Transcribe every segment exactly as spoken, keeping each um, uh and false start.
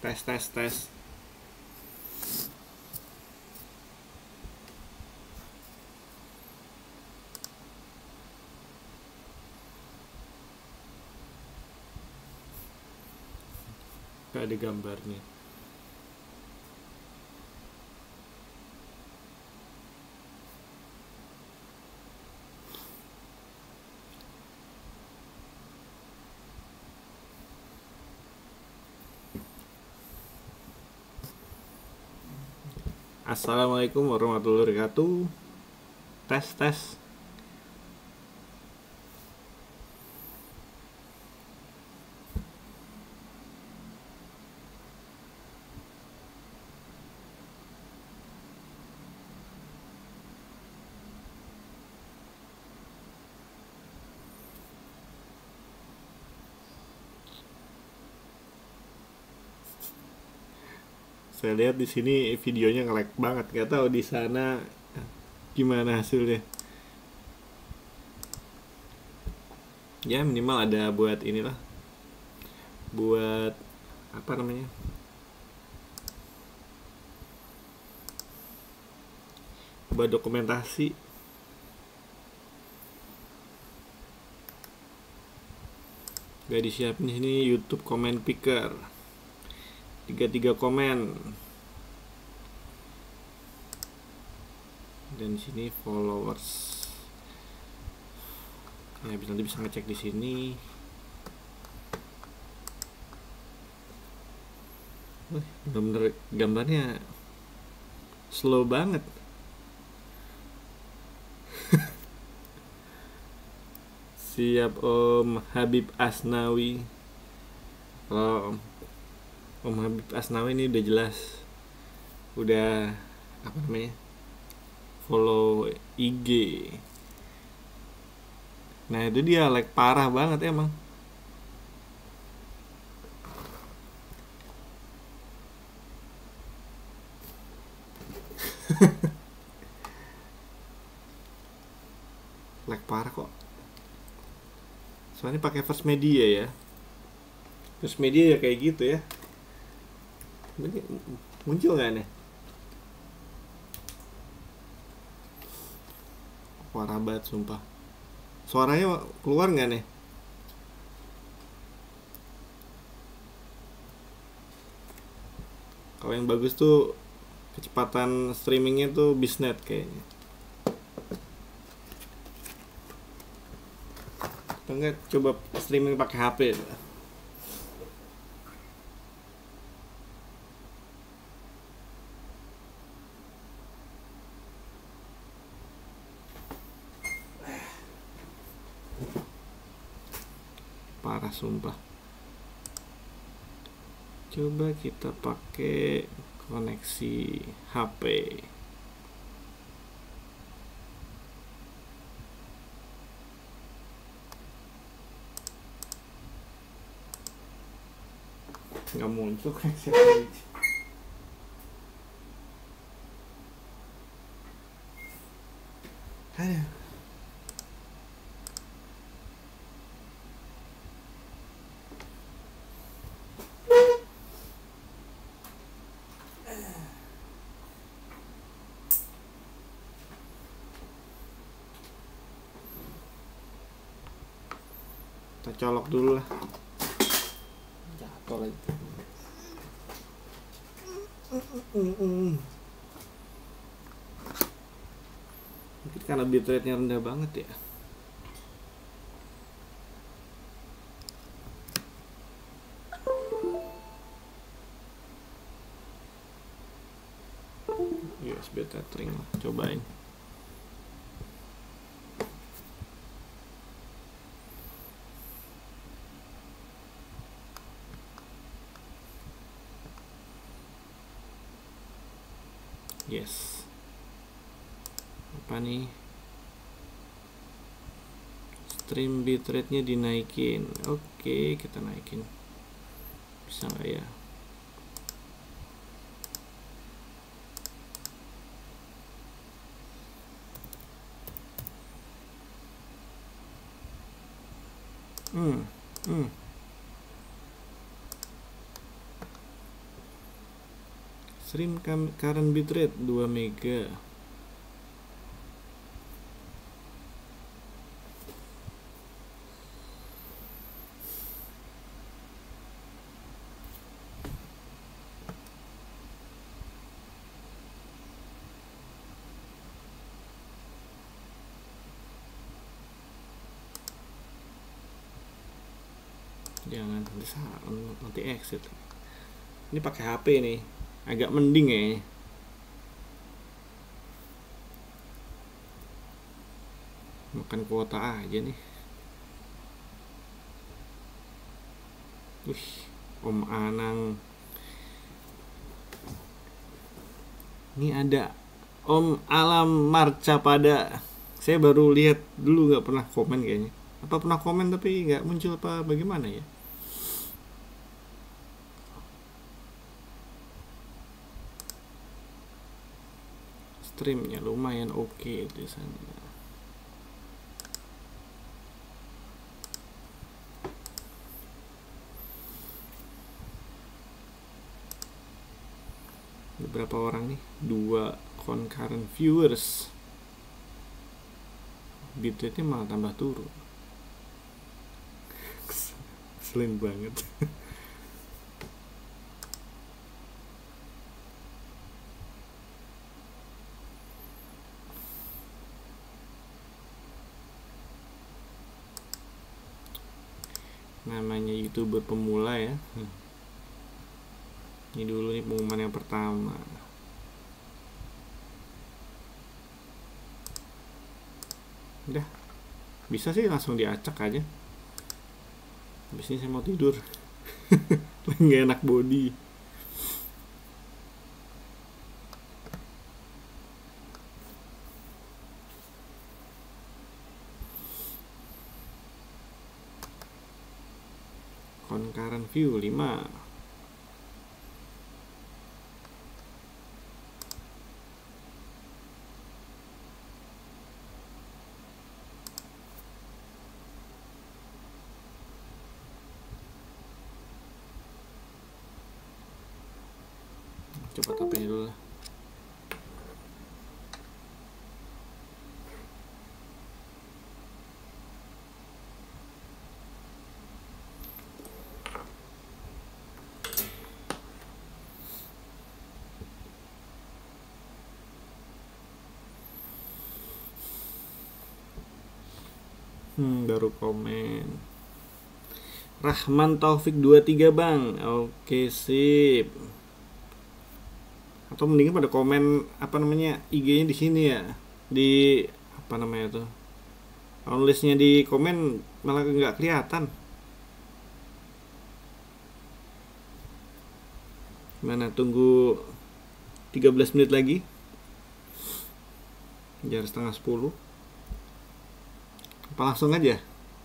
Tes tes tes. Gak ada gambarnya. Assalamualaikum warahmatullahi wabarakatuh. Tes tes. Saya lihat di sini videonya nge-lag banget, nggak tahu di sana gimana hasilnya. Ya minimal ada buat inilah, buat apa namanya, buat dokumentasi. Gak disiapin di sini YouTube comment picker. tiga puluh tiga komen. Dan di sini followers. Ya bisa, nanti bisa ngecek di sini. Wih, bener-bener gambarnya slow banget. Siap Om Habib Asnawi. Kalau Om Habib Asnawi ini udah jelas, udah apa namanya, follow I G. Nah itu dia lag parah banget emang. Lag parah kok. Soalnya pakai First Media ya. First Media ya kayak gitu ya. Ini muncul nggak nih? Parah banget sumpah. Suaranya keluar nggak nih? Kalau yang bagus tuh kecepatan streamingnya tuh Bisnet kayaknya. Atau enggak coba streaming pakai H P. Parah sumpah. Coba kita pakai koneksi H P. Nggak muncul koneksi H P. Aduh. Kita colok dulu lah. Jatuh lagi. Mungkin karena bitrate-nya rendah banget ya. U S B tethering lah, cobain. Yes. Apa nih? Stream bitrate-nya dinaikin. Oke, kita naikin. Bisa nggak ya? Hmm, hmm. Stream current bitrate dua mega. Jangan bisa nanti exit. Ini pakai H P nih, agak mending ya. Makan kuota aja nih. Wih, Om Anang. Ini ada Om Alam Marca pada. Saya baru lihat dulu, nggak pernah komen kayaknya. Apa pernah komen tapi nggak muncul apa bagaimana ya? Streamnya lumayan oke okay di sana. Beberapa orang nih, dua concurrent viewers. Bitrate-nya malah tambah turun. Keselin banget. Namanya YouTuber pemula ya. Ini dulu nih pengumuman yang pertama. Udah, bisa sih langsung diacak aja. Habis ini saya mau tidur. Nggak enak body. Concurrent view lima. Coba tapenya dulu lah. Hmm, baru komen. Rahman Taufik dua puluh tiga bang. Oke sip. Atau mendingan pada komen apa namanya I G-nya di sini ya. Di apa namanya tuh? Listnya di komen malah nggak kelihatan. Mana tunggu tiga belas menit lagi. Jar setengah sepuluh. Apa langsung aja?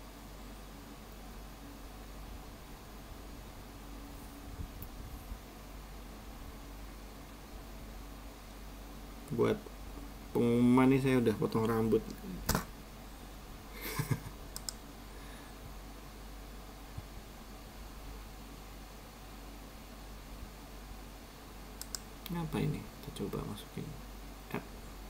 Buat pengumuman nih saya udah potong rambut. Apa ini? Kita coba masukin app.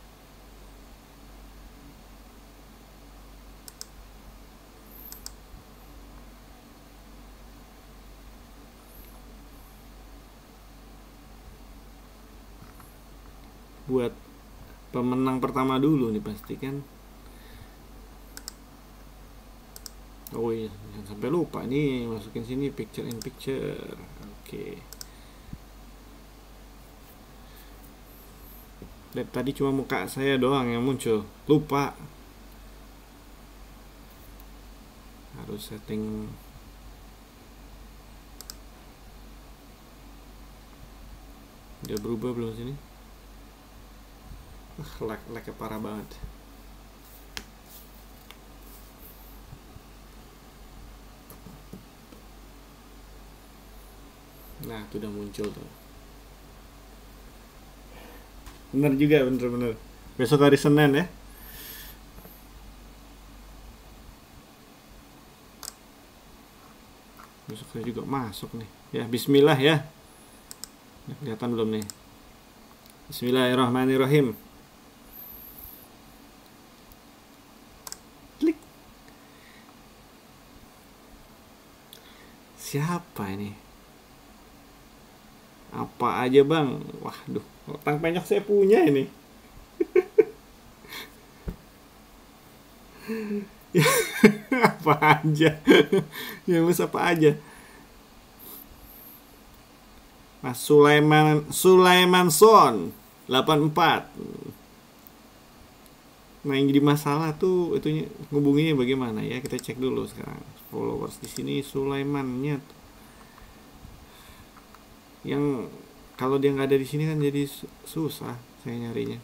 Buat pemenang pertama dulu nih pastikan. Oh iya, jangan sampai lupa nih masukin sini picture in picture. Oke. Lihat tadi cuma muka saya doang yang muncul. Lupa. Harus setting. Udah berubah belum sini? Uh, lag lagnya parah banget. Nah, itu udah muncul tuh. Bener juga, bener-bener. Besok hari Senin ya. Besok saya juga masuk nih. Ya, bismillah ya. Kelihatan belum nih? Bismillahirrahmanirrahim. Klik. Siapa ini? Apa aja bang? Waduh, otak banyak saya punya ini. Apa aja? Ya mas apa aja? Mas Sulaiman Sulaiman Son delapan empat. Nah yang jadi masalah tuh itunya ngubunginya bagaimana ya, kita cek dulu sekarang. Followers di sini Sulaimannya tuh. Yang kalau dia nggak ada di sini kan jadi susah saya nyarinya.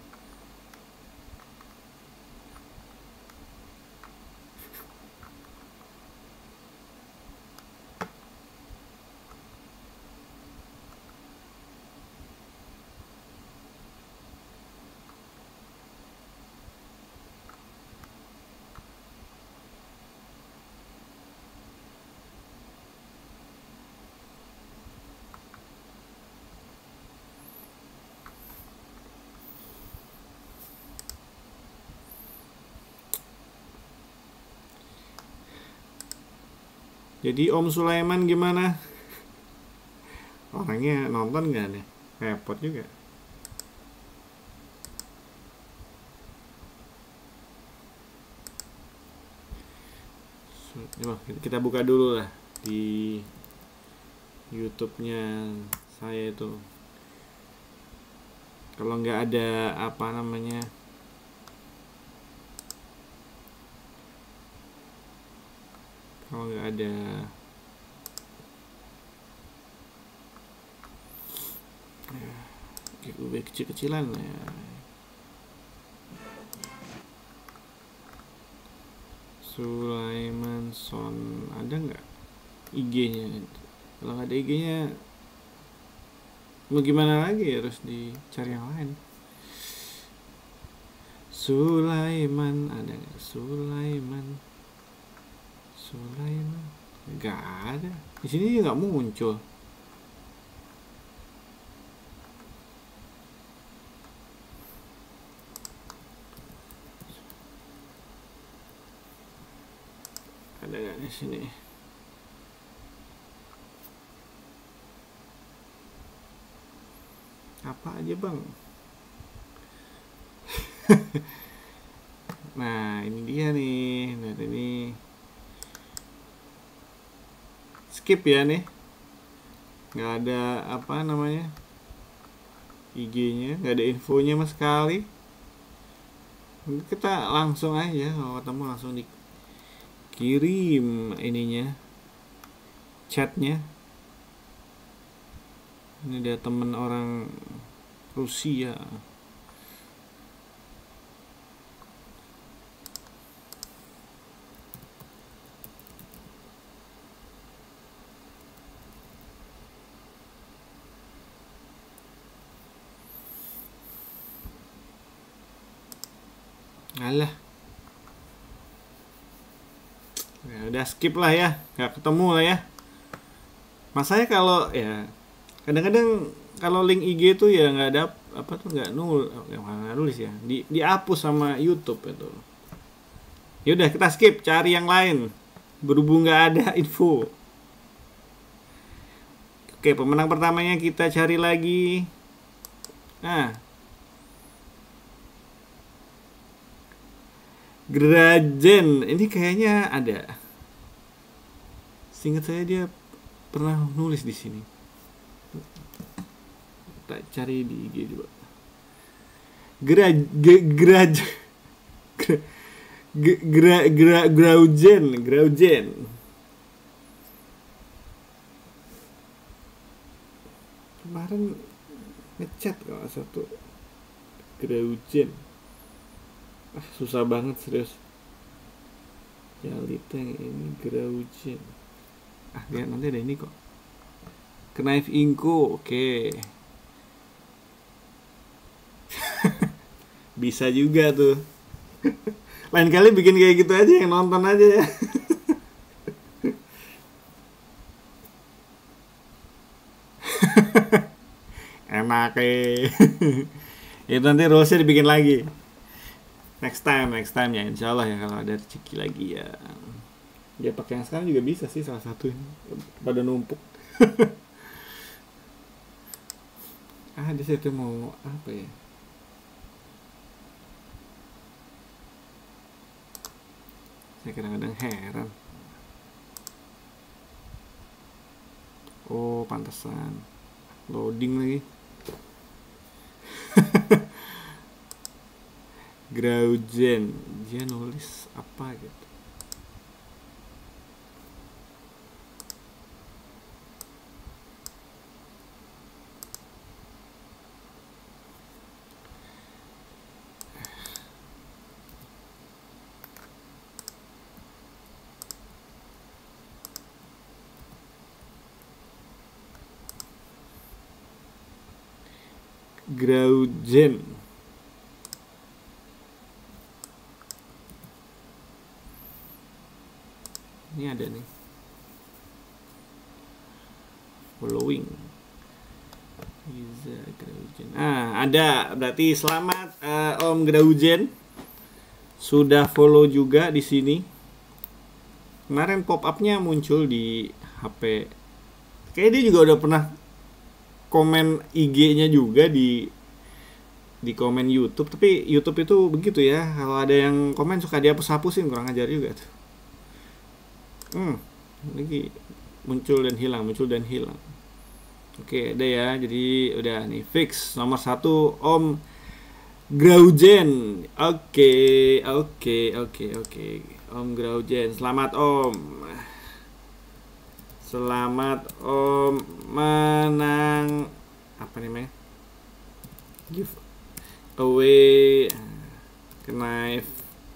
Jadi Om Sulaiman gimana? Orangnya nonton gak nih? Repot juga. Coba kita buka dulu lah di YouTube-nya saya itu. Kalau nggak ada apa namanya, kalau nggak ada ya, U B kecil-kecilan ya. Sulaiman Son ada nggak I G-nya? Kalau nggak ada I G-nya, mau gimana lagi, harus dicari yang lain. Sulaiman ada nggak? Sulaiman Sulaiman nggak ada. Di sini nggak muncul. Ada nggak di sini? Apa aja bang? Nah ini dia nih. Nah ini skip ya nih. Nggak ada apa namanya I G-nya, nggak ada infonya sama sekali. Kita langsung aja kalau ketemu langsung dikirim ininya, chatnya. Ini ada temen orang Rusia. Alah, ya, udah skip lah ya, nggak ketemu lah ya. Masanya kalau ya kadang-kadang kalau link I G itu ya nggak ada apa tuh, nggak nul, nggak nulis ya, di dihapus sama YouTube itu. Ya udah kita skip, cari yang lain berhubung nggak ada info. Oke, pemenang pertamanya kita cari lagi. Nah, Grajen ini kayaknya ada. Seingat saya dia pernah nulis di sini. Tak cari di I G juga. Graj graj gra gra Graujen Graujen. Kemarin ngechat kalau satu Graujen. Ah, susah banget serius. Jalita yang ini Graujen. Ah, dia nanti ada ini kok. Knife Inco, oke. Okay. Bisa juga tuh. Lain kali bikin kayak gitu aja, yang nonton aja ya. Enak eh. Itu nanti rulesnya dibikin lagi. Next time, next time ya, insya Allah ya kalau ada rezeki lagi ya. Ya pakai yang sekarang juga bisa sih salah satu ini. Pada numpuk. Ah, di situ mau apa ya? Saya kadang-kadang heran. Oh, pantesan. Loading lagi. Graujen, dia nulis apa gitu. Graujen. Ini ada nih. Following. Iza Graujen. Ah, ada. Berarti selamat uh, Om Graujen. Sudah follow juga di sini. Kemarin pop-up-nya muncul di H P. Kayaknya dia juga udah pernah komen I G-nya juga di di komen YouTube. Tapi YouTube itu begitu ya. Kalau ada yang komen suka dihapus-hapusin, kurang ajar juga tuh. Hmm, lagi muncul dan hilang, muncul dan hilang. Oke, ada ya. Jadi udah nih fix nomor satu Om Graujen. Oke, oke, oke, oke. Om Graujen, selamat Om. Selamat Om menang apa namanya? Give away knife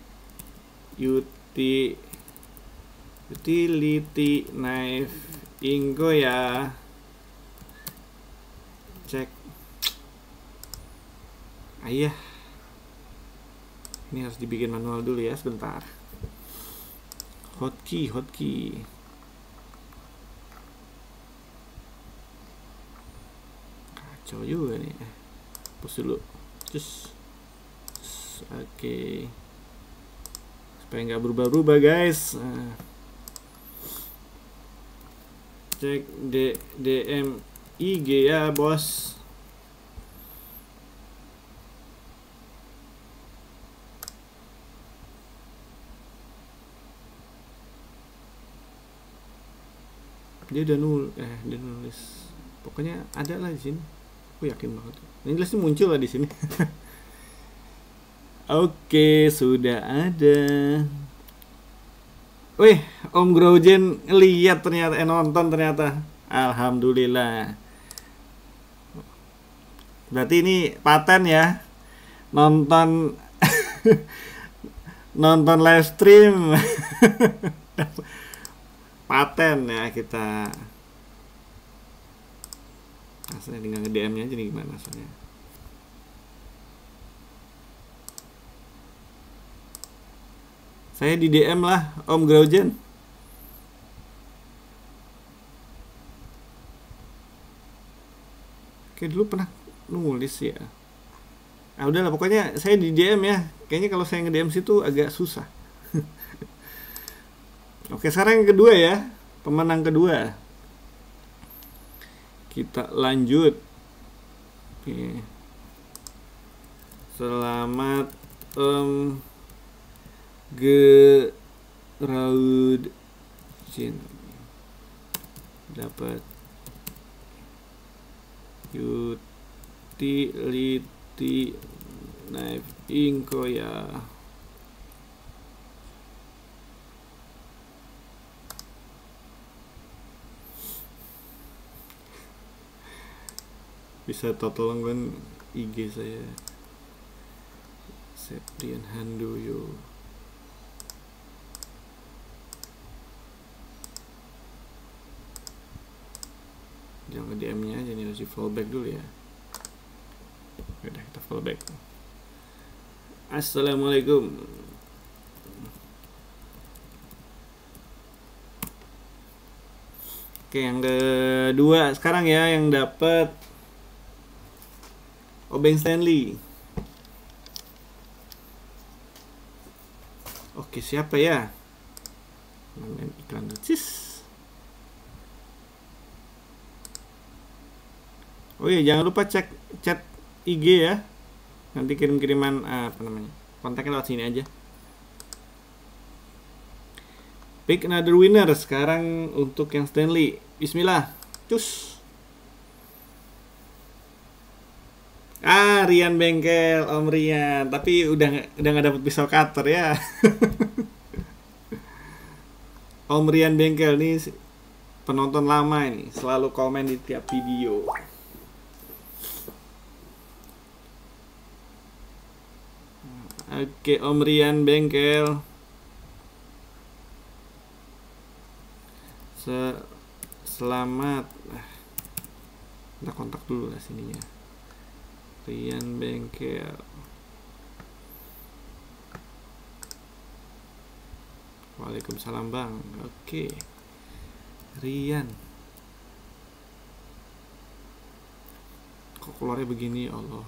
uti utility knife Ingo ya. Cek. Ayah. Ini harus dibikin manual dulu ya sebentar. Hotkey, hotkey. Kacau juga nih. Hapus dulu. Just, just oke. Okay. Supaya nggak berubah-berubah guys. Nah. Cek D DM I G ya bos. Dia udah nul eh dia nulis. Pokoknya ada lah di sini. Aku yakin banget. Ini jelasnya muncul lah di sini. Oke, sudah ada. Wih, Om Graujen lihat ternyata, eh, nonton ternyata. Alhamdulillah. Berarti ini paten ya. Nonton nonton live stream. Paten ya kita. Asalnya tinggal nge-D M-nya aja nih gimana asalnya. Saya di D M lah Om Graujen. Oke, dulu pernah nulis ya. Ah udahlah pokoknya saya di D M ya. Kayaknya kalau saya nge-D M situ agak susah. Oke, sekarang yang kedua ya. Pemenang kedua. Kita lanjut. Oke. Selamat Om Graujen dapat utility knife Ingo ya. Bisa tolong kan I G saya Septian Handoyo. Jangan D M-nya aja nih, harus di follow back dulu ya. Udah kita follow back. Assalamualaikum. Oke, yang kedua sekarang ya yang dapat Obeng Stanley. Oke, siapa ya? Main iklan dosis. Oh iya, jangan lupa cek chat I G ya. Nanti kirim-kiriman apa namanya? Kontaknya lewat sini aja. Pick another winner sekarang untuk yang Stanley. Bismillah. Cus. Ah, Rian Bengkel, Om Rian. Tapi udah udah nggak dapet pisau cutter ya. Om Rian Bengkel nih penonton lama ini, selalu komen di tiap video. Oke, Om Rian Bengkel. Se Selamat. Kita kontak dulu lah sininya. Rian Bengkel. Waalaikumsalam Bang. Oke. Rian. Kok keluarnya begini, Allah.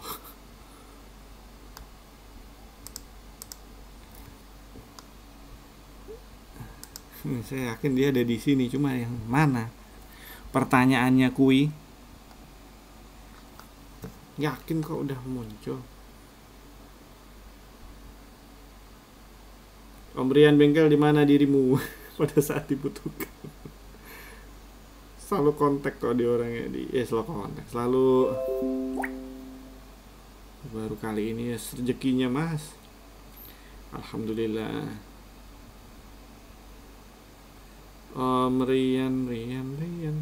Saya yakin dia ada di sini, cuma yang mana? Pertanyaannya kui. Yakin kok udah muncul. Om Rian Bengkel, di mana dirimu pada saat dibutuhkan? Selalu kontak kok di orangnya di eh selalu kontak, selalu. Baru kali ini ya rezekinya, Mas. Alhamdulillah. Om Rian, Rian, Rian.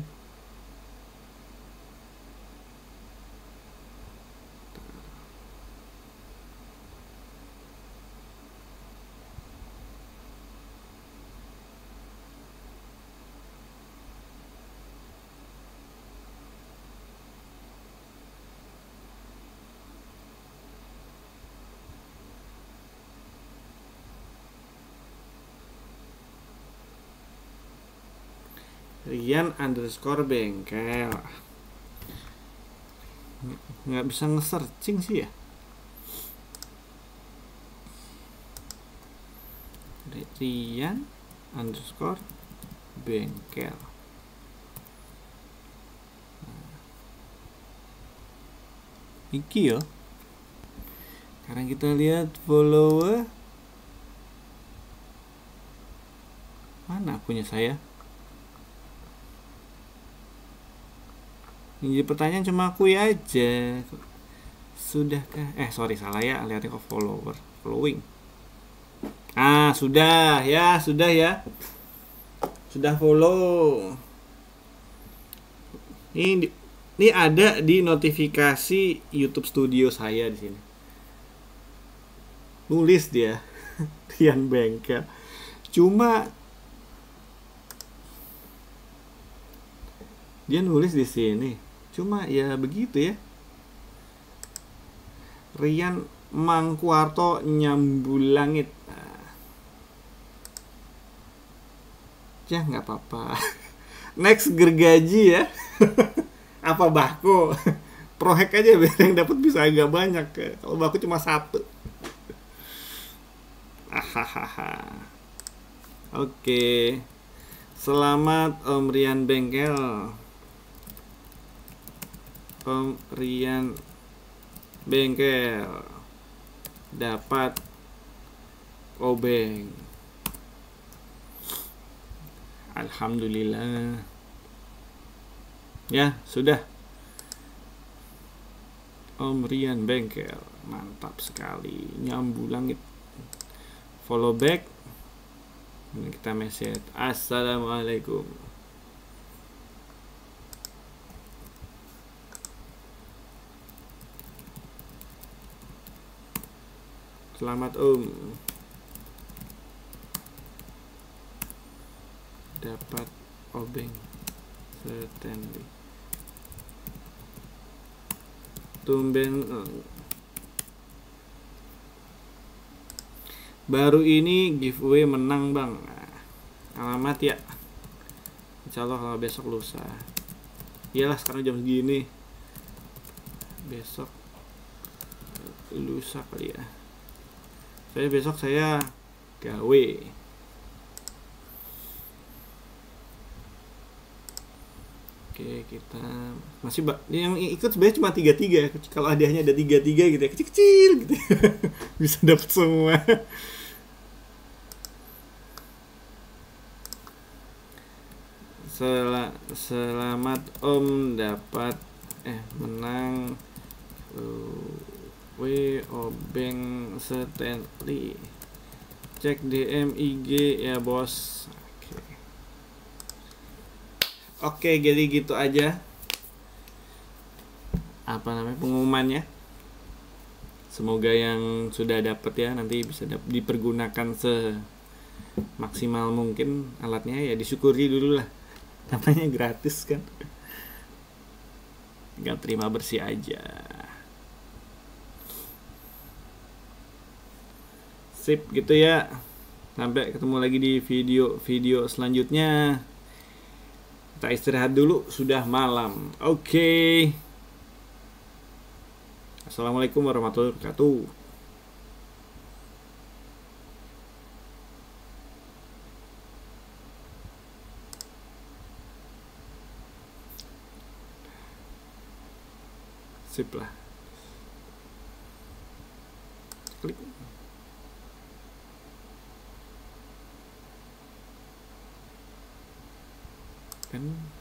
Rian underscore Bengkel. Nggak bisa nge-searching sih ya. Rian underscore Bengkel. Iki yo. Sekarang kita lihat follower. Mana punya saya? Ini pertanyaan cuma aku aja. Sudahkah? Eh sorry salah ya, lihatnya kok follower, following. Ah sudah ya, sudah ya, sudah follow. Ini ini ada di notifikasi YouTube Studio saya di sini. Nulis dia, Rian Bengkel. Cuma dia nulis di sini. Cuma ya begitu ya. Rian Mangkuarto Nyambulangit. Ya nggak apa-apa. Next gergaji ya. Apa bako? Prohek aja biar yang dapat bisa agak banyak. Kalau bako cuma satu. Ahahaha. Oke. Selamat Om Rian Bengkel. Om Rian Bengkel dapat obeng. Alhamdulillah. Ya, sudah. Om Rian Bengkel, mantap sekali. Nyambu langit. Follow back. Ini kita message. Assalamualaikum. Selamat Om. Dapat obeng Stanley. Tumben. Baru ini giveaway menang Bang. Alamat ya. Insyaallah kalau besok lusa. Iyalah sekarang jam segini. Besok lusa kali ya. Saya besok saya gawe. Oke, kita masih yang ikut sebenarnya cuma tiga tiga. Kalau hadiahnya ada tiga tiga gitu ya, kecil-kecil gitu. Bisa dapat semua. Sel selamat Om dapat eh menang uh, W Obeng Stanley. Cek D M I G ya, Bos. Oke, jadi gitu aja apa namanya pengumumannya. Semoga yang sudah dapat ya nanti bisa dipergunakan semaksimal mungkin alatnya, ya disyukuri dulu lah. Namanya gratis kan. Tinggal terima bersih aja. Sip gitu ya. Sampai ketemu lagi di video-video selanjutnya. Kita istirahat dulu, sudah malam. Oke. Okay. Assalamualaikum warahmatullahi wabarakatuh. Sip lah. Klik. Kan